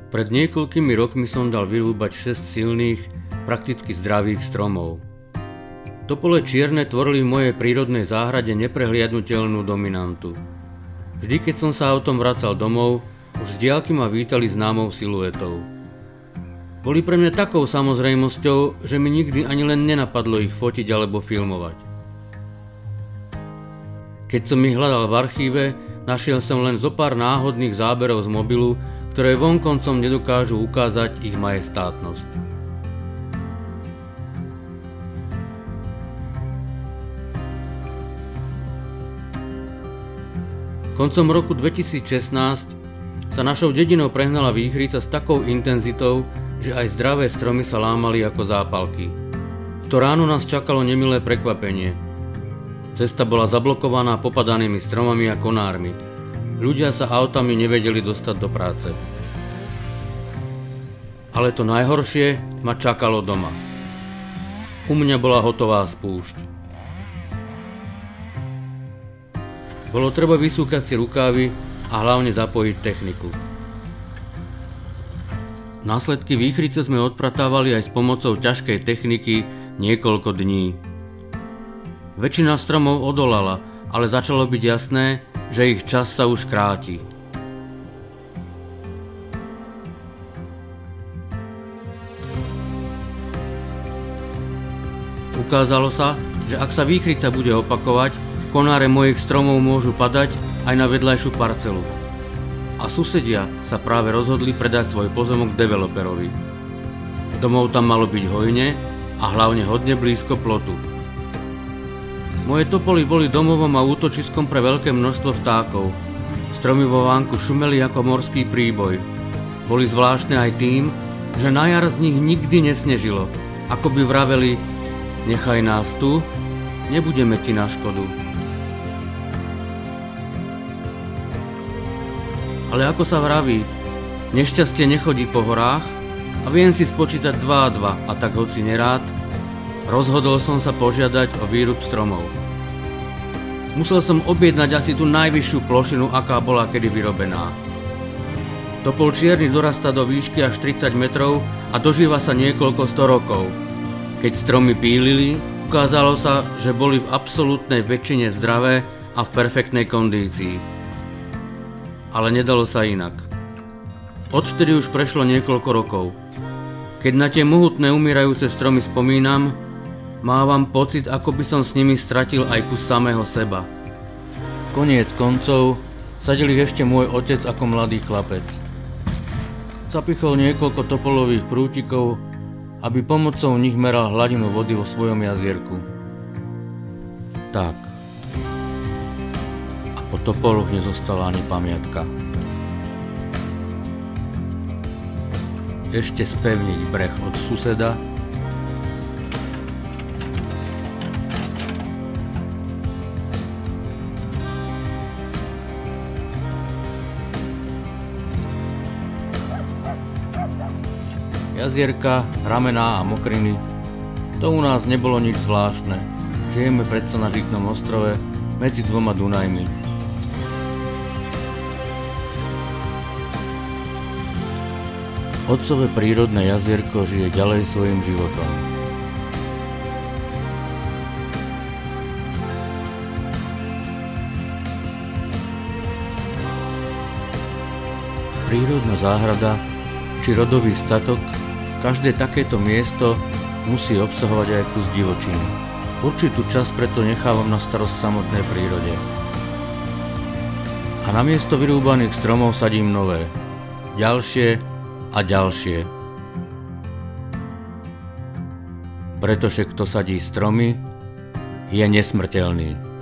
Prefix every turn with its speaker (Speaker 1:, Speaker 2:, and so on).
Speaker 1: Pred niekoľkými rokmi som dal vyrúbať 6 silných, prakticky zdravých stromov. Topole čierne tvorili v mojej prírodnej záhrade neprehliadnuteľnú dominantu. Vždy, keď som sa autom vracal domov, už z diaľky ma vítali známou siluetou. Boli pre mňa takou samozrejmosťou, že mi nikdy ani len nenapadlo ich fotiť alebo filmovať. Keď som ich hľadal v archíve, našiel som len zo pár náhodných záberov z mobilu, ktoré vonkoncom nedokážu ukázať ich majestátnosť. Koncom roku 2016 sa našou dedinou prehnala výchrica s takou intenzitou, že aj zdravé stromy sa lámali ako zápalky. V to ráno nás čakalo nemilé prekvapenie. Cesta bola zablokovaná popadanými stromami a konármi. Ľudia sa autami nevedeli dostať do práce. Ale to najhoršie ma čakalo doma. U mňa bola hotová spúšť. Bolo treba vysúkať si rukávy a hlavne zapojiť techniku. Následky výchrice sme odpratávali aj s pomocou ťažkej techniky niekoľko dní. Väčšina stromov odolala, ale začalo byť jasné, že ich čas sa už kráti. Ukázalo sa, že ak sa výchrica bude opakovať, konáre mojich stromov môžu padať aj na vedľajšiu parcelu. A susedia sa práve rozhodli predať svoj pozemok developerovi. Domov tam malo byť hojne a hlavne hodne blízko plotu. Moje topoly boli domovom a útočiskom pre veľké množstvo vtákov. Stromy vo vánku šumeli ako morský príboj. Boli zvláštne aj tým, že na jar z nich nikdy nesnežilo. Ako by vraveli, nechaj nás tu, nebudeme ti na škodu. Ale ako sa vraví, nešťastie nechodí po horách a viem si spočítať 2 a 2 a tak hoci nerád, rozhodol som sa požiadať o výrub stromov. Musel som objednať asi tú najvyššiu plošinu, aká bola kedy vyrobená. Topol čierny dorastá do výšky až 30 metrov a dožíva sa niekoľko 100 rokov. Keď stromy pílili, ukázalo sa, že boli v absolútnej väčšine zdravé a v perfektnej kondícii. Ale nedalo sa inak. Odvtedy už prešlo niekoľko rokov. Keď na tie mohutné umierajúce stromy spomínam, mávam pocit, ako by som s nimi stratil aj kus samého seba. Koniec koncov sadil ich ešte môj otec ako mladý chlapec. Zapichol niekoľko topolových prútikov, aby pomocou nich meral hladinu vody vo svojom jazierku. Tak. Po topoloch nezostala ani pamiatka. Ešte spevniť breh od suseda. Jazierka, ramená a mokriny. To u nás nebolo nič zvláštne. Žijeme predsa na Žitnom ostrove medzi 2 Dunajmi. Otcové prírodné jazierko žije ďalej svojim životom. Prírodná záhrada či rodový statok, každé takéto miesto musí obsahovať aj kus divočiny. Určitú časť preto nechávam na starosť samotnej prírode. A namiesto vyrúbaných stromov sadím nové, ďalšie a ďalšie. Pretože kto sadí stromy, je nesmrteľný.